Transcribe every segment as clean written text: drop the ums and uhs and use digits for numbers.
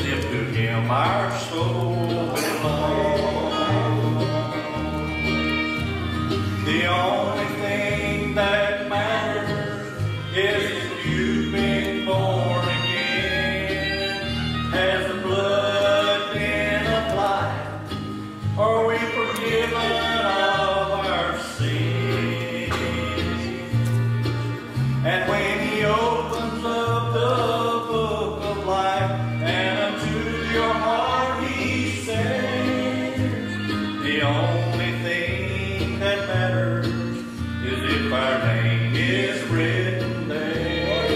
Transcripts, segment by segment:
if to Him our soul belongs. The only thing that matters is if you've been born again. Has the blood been applied? Are we forgiven of our sins? And when He opens up the book of life, and unto your heart He says, the only thing that matters is if our name is written there.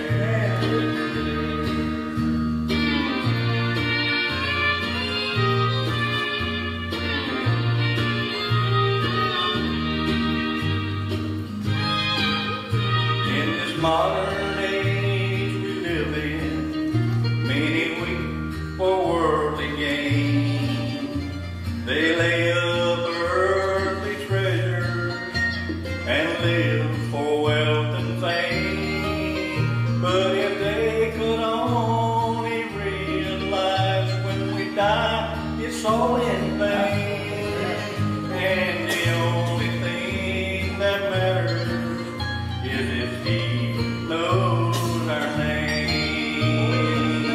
In this modern age we live in, many weep for worldly gain. They lay up earthly treasures and live for wealth and fame. But if they could only realize when we die, it's all in vain. And the only thing that matters is if He knows our name.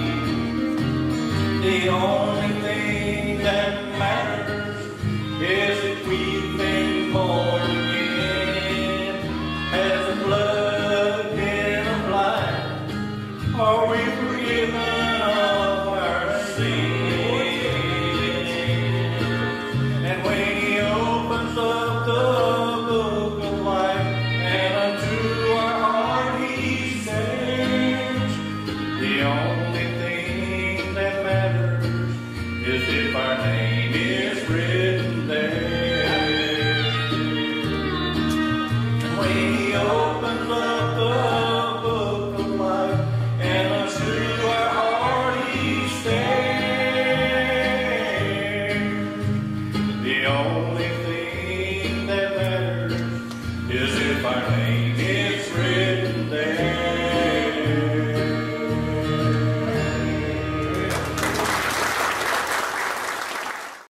The only thing that matters is if we've been born again. Has the blood been applied? Are we forgiven of our sins? And when He opens up the book of life, and unto our heart He says, the only thing that matters is if our name is written there. And when He